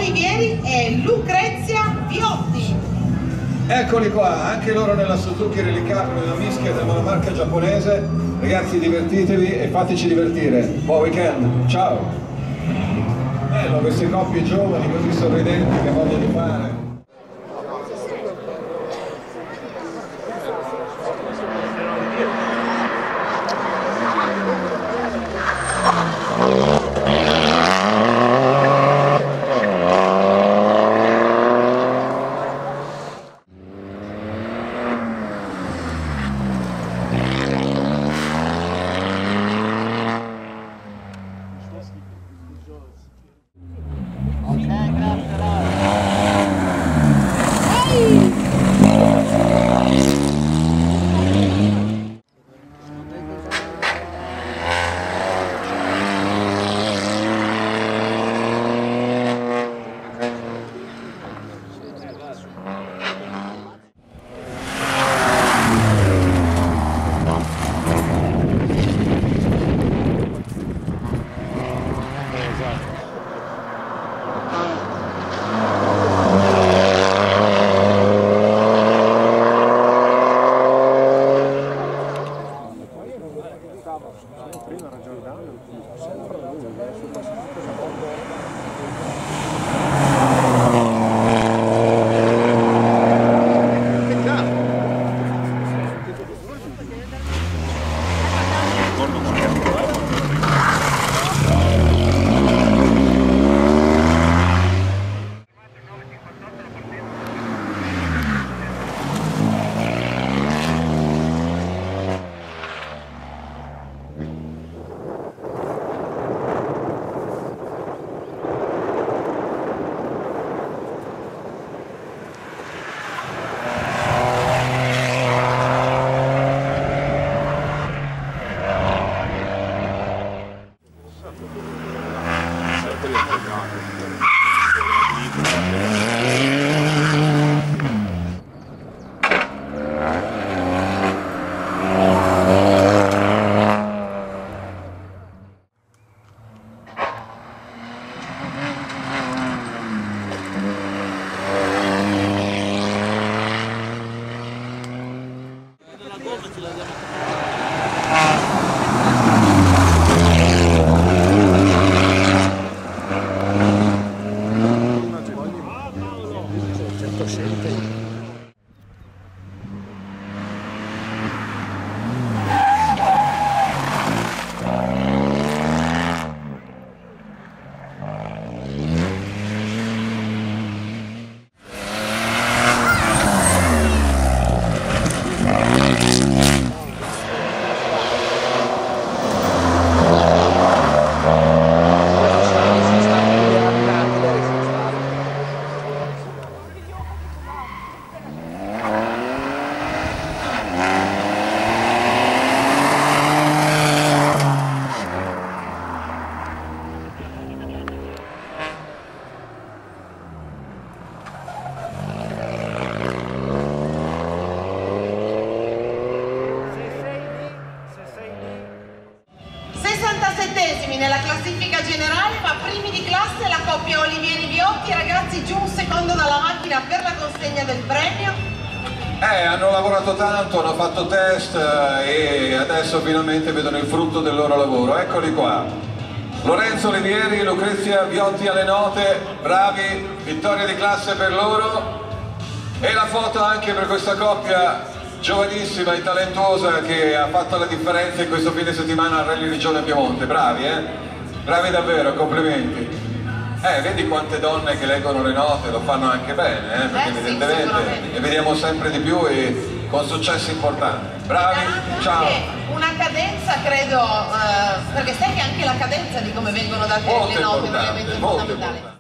Olivieri e Lucrezia Viotti. Eccoli qua, anche loro nella Suzuki Rally Cup, nella mischia della monomarca giapponese. Ragazzi, divertitevi e fateci divertire. Buon weekend, ciao! Bello queste coppie giovani così sorridenti che vogliono di fare. Prima ragionando, sempre lui, nella classifica generale, ma primi di classe la coppia Olivieri-Viotti. Ragazzi, giù un secondo dalla macchina per la consegna del premio. Hanno lavorato tanto, hanno fatto test e adesso finalmente vedono il frutto del loro lavoro. Eccoli qua. Lorenzo Olivieri, Lucrezia Viotti alle note, bravi, vittoria di classe per loro. E la foto anche per questa coppia giovanissima e talentuosa che ha fatto la differenza in questo fine settimana al Rally Regione Piemonte. Bravi, bravi davvero, complimenti. Vedi quante donne che leggono le note, lo fanno anche bene, perché evidentemente ne vediamo sempre di più e con successi importanti. Bravi, ciao. Una cadenza, credo, perché sai che anche la cadenza di come vengono date le note è un elemento fondamentale.